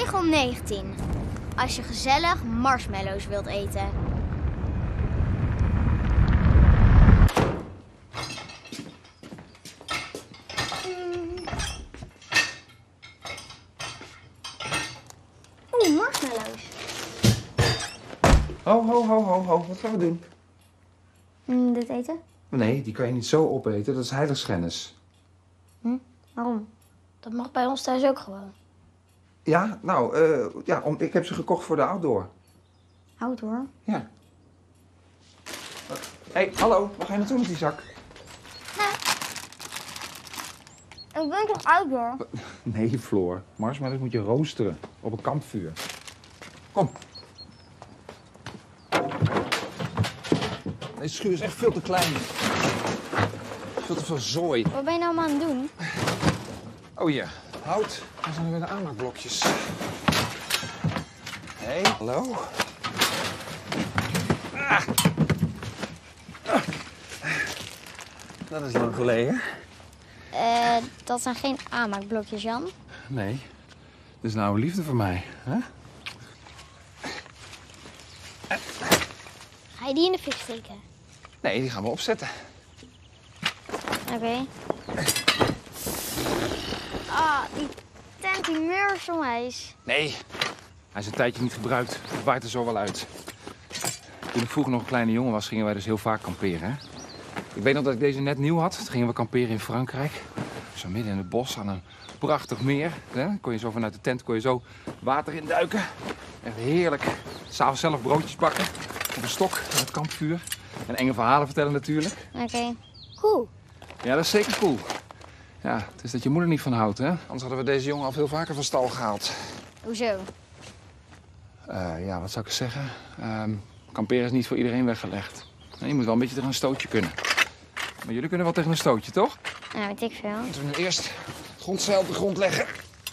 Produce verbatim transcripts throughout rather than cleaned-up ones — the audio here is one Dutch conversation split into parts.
Regel negentien. Als je gezellig marshmallows wilt eten. Oeh, marshmallows. Ho, ho, ho, ho, ho. Wat gaan we doen? Mm, dit eten? Nee, die kan je niet zo opeten. Dat is heiligschennis. Hm? Waarom? Dat mag bij ons thuis ook gewoon. Ja, nou, uh, ja, om, ik heb ze gekocht voor de outdoor. Outdoor? Ja. Hé, hey, hallo. Waar ga je naartoe met die zak? Nee. Ik ben toch outdoor? Nee, Floor. Marshmallows moet je roosteren op een kampvuur. Kom. Deze schuur is echt veel te klein. Veel te veel zooi. Wat ben je nou aan het doen? Oh ja, hout. Daar zijn er weer de aanmaakblokjes. Hé, hey, hallo. Ah. Ah. Dat is lang geleden. Eh, dat zijn geen aanmaakblokjes, Jan. Nee, dat is een oude liefde voor mij. Hè? Ga je die in de fik steken? Nee, die gaan we opzetten. Oké. Okay. Ah, die tent, die muur zo ijs. Nee, hij is een tijdje niet gebruikt. Het waait er zo wel uit. Toen ik vroeger nog een kleine jongen was, gingen wij dus heel vaak kamperen. Hè? Ik weet nog dat ik deze net nieuw had. Toen gingen we kamperen in Frankrijk. Zo midden in het bos aan een prachtig meer. Hè? Kon je zo vanuit de tent kon je zo water induiken. Echt heerlijk. S'avonds zelf broodjes bakken. Op een stok aan het kampvuur. En enge verhalen vertellen natuurlijk. Oké, okay. Cool. Ja, dat is zeker cool. Ja, het is dat je moeder niet van houdt, hè? Anders hadden we deze jongen al veel vaker van stal gehaald. Hoezo? Uh, ja, wat zou ik zeggen? Uh, kamperen is niet voor iedereen weggelegd. Je moet wel een beetje tegen een stootje kunnen. Maar jullie kunnen wel tegen een stootje, toch? Ja, weet ik veel. Moeten we nu eerst het grondzeil op de grond leggen.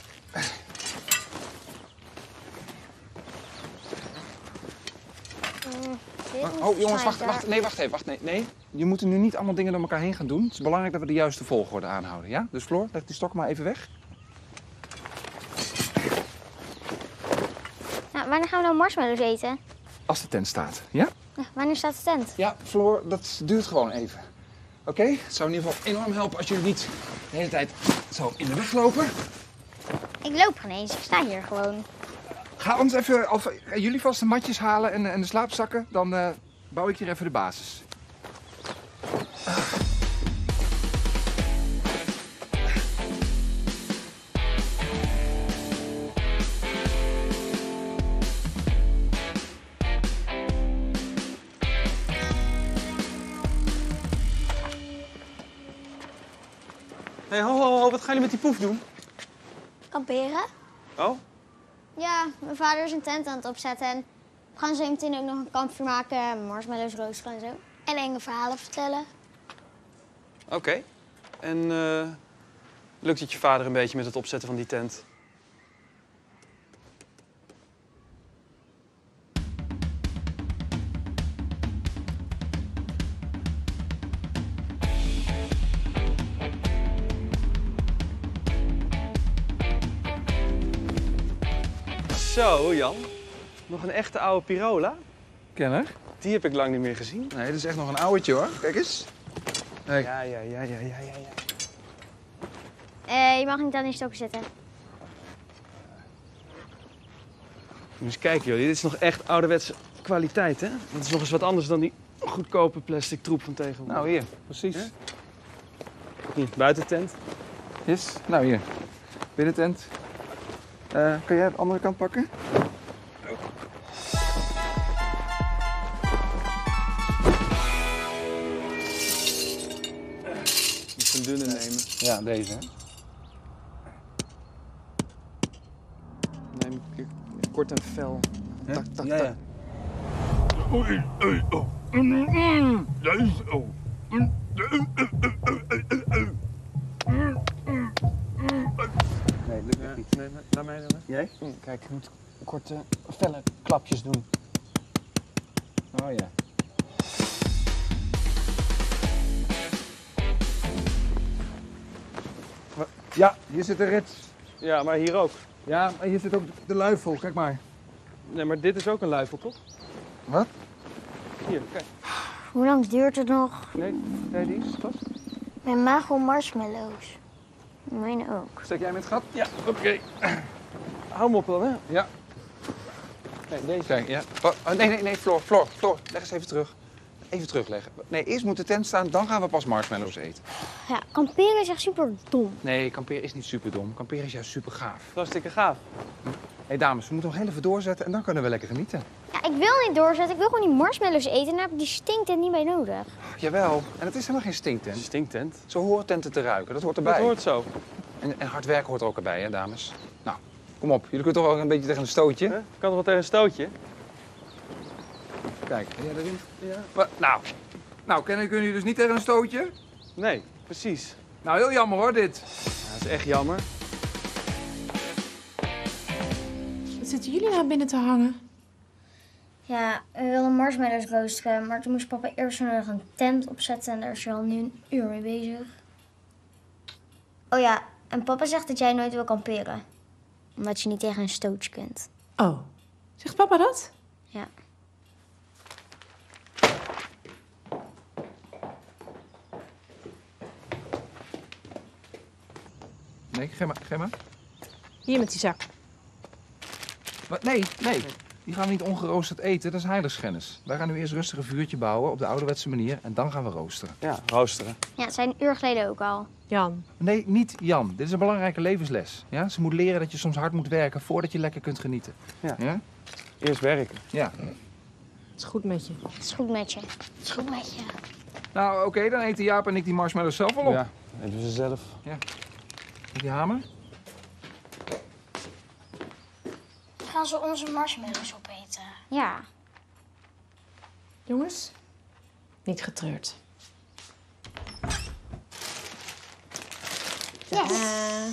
Uh, oh, jongens, wacht, wacht. Nee, wacht even. Wacht, nee, nee. Je moet nu niet allemaal dingen door elkaar heen gaan doen. Het is belangrijk dat we de juiste volgorde aanhouden, ja? Dus Floor, leg die stok maar even weg. Nou, wanneer gaan we nou marshmallows eten? Als de tent staat, ja? Ja, wanneer staat de tent? Ja, Floor, dat duurt gewoon even. Oké? Okay? Het zou in ieder geval enorm helpen als jullie niet de hele tijd zo in de weg lopen. Ik loop geen eens, ik sta hier gewoon. Ga ons even, als jullie vast de matjes halen en, en de slaapzakken, dan uh, bouw ik hier even de basis. Uh. Hé, hey, ho, ho, ho, wat gaan jullie met die poef doen? Kamperen. Oh? Ja, mijn vader is een tent aan het opzetten en we gaan zo meteen ook nog een kampvuur maken, marshmallows roosteren en zo. En enge verhalen vertellen. Oké. Okay. En uh, lukt het je vader een beetje met het opzetten van die tent? Zo, Jan. Nog een echte oude Pirola. Kenner? Die heb ik lang niet meer gezien. Nee, dat is echt nog een ouwtje, hoor. Kijk eens. Hey. Ja, ja, ja, ja, ja, ja, ja. Uh, je mag niet aan die stokken zitten. Moet eens kijken, jullie. Dit is nog echt ouderwetse kwaliteit, hè? Dat is nog eens wat anders dan die goedkope plastic troep van tegenwoordig. Nou, hier. Precies. Ja? Hier, buiten tent. Yes. Nou, hier. Binnen tent. Uh, kan jij de andere kant pakken? Oh. Moet een dunne nemen. Ja, deze, hè? Neem kort en fel. Ja? Tak, tak, ja, tak. ja. Oei, oei, oh. Deze, oh. Nee, lukt Ja, niet. nee, laat mij dan. Jij? Kijk, je moet korte, felle klapjes doen. Oh ja. Ja, hier zit een rits. Ja, maar hier ook. Ja, maar hier zit ook de luifel. Kijk maar. Nee, maar dit is ook een luifel, toch? Wat? Hier, kijk. Hoe lang duurt het nog? Nee, nee, die is vast. Mijn mago marshmallows. Mijn ook. Steek jij met het gat? Ja, oké. Okay. Hou hem op dan, hè? Ja. Nee, deze. Kijk, ja. Oh, oh, nee, nee, nee, Floor, Floor, Floor. Leg eens even terug. Even terugleggen. Nee, eerst moet de tent staan, dan gaan we pas marshmallows eten. Ja, kamperen is echt super dom. Nee, kamperen is niet super dom. Kamperen is juist super gaaf. Hartstikke gaaf. Hé hey, dames, we moeten nog heel even doorzetten en dan kunnen we lekker genieten. Ja, ik wil niet doorzetten. Ik wil gewoon die marshmallows eten. En daar heb ik die stinktent niet bij nodig. Jawel, en het is helemaal geen stinktent. Stinktent. Zo horen tenten te ruiken, dat hoort erbij. Dat hoort zo. En, en hard werken hoort er ook erbij, hè, dames? Nou, kom op. Jullie kunnen toch wel een beetje tegen een stootje? Huh? Kan er wel tegen een stootje? Kijk, ben jij erin? Ja. Wat? Nou, nou kunnen kunnen jullie dus niet tegen een stootje? Nee, precies. Nou, heel jammer hoor, dit. Ja, dat is echt jammer. Wat zitten jullie nou binnen te hangen? Ja, we wilden marshmallows roosteren. Maar toen moest papa eerst nog een tent opzetten. En daar is hij al nu een uur mee bezig. Oh ja, en papa zegt dat jij nooit wil kamperen. Omdat je niet tegen een stootje kunt. Oh, zegt papa dat? Ja. Nee, geef maar, geef maar. Hier met die zak. Wat? Nee, nee. Die gaan we niet ongeroosterd eten, dat is heiligschennis. Wij gaan nu eerst rustig een vuurtje bouwen op de ouderwetse manier en dan gaan we roosteren. Ja, roosteren. Ja, het zijn een uur geleden ook al. Jan. Nee, niet Jan. Dit is een belangrijke levensles. Ja? Ze moet leren dat je soms hard moet werken voordat je lekker kunt genieten. Ja. Ja? Eerst werken. Ja. Het is goed met je. Het is goed met je. Het is goed met je. Nou, oké, okay, dan eten Jaap en ik die marshmallows zelf wel op. Ja, eten we ze zelf. Met die hamer? Gaan ze onze marshmallows opeten? Ja. Jongens, niet getreurd. Yes. Uh,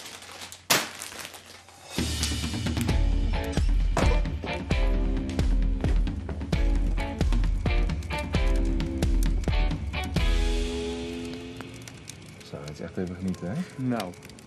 Zo, het is echt even genieten, hè? Nou.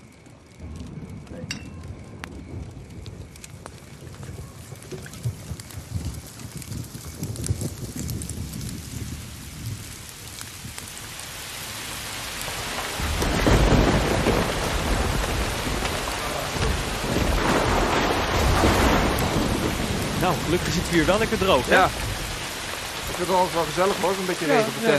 Nou, gelukkig zit het hier wel lekker droog, hè? Ja. Ik vind het altijd wel gezellig hoor, een beetje regen op de tent.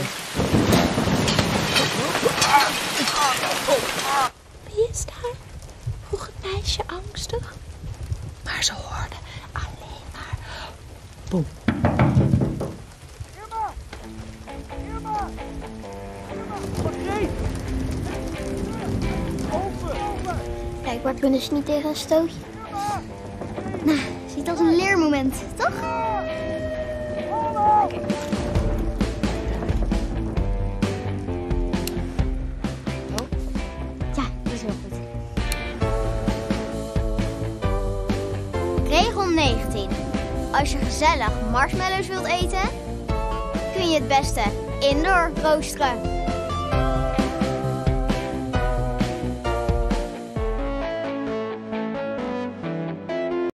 Wie is daar? Vroeg het meisje angstig. Maar ze hoorde alleen maar boem. Irma! Irma! Wat reed? Open! Open! Blijkbaar kunnen ze niet tegen een stootje. Nou, ziet als een leermoment, toch? Oké. Oh. Ja, dat is wel goed. Regel negentien. Als je gezellig marshmallows wilt eten, kun je het beste indoor roosteren.